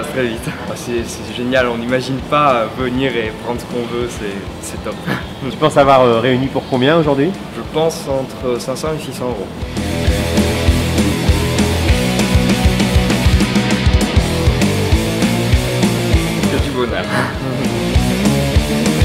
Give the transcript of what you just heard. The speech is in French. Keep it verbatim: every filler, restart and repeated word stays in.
passe très vite. C'est génial, on n'imagine pas venir et prendre ce qu'on veut, c'est top. Tu penses avoir euh, réuni pour combien aujourd'hui? Je pense entre cinq cents et six cents euros. Que du bonheur.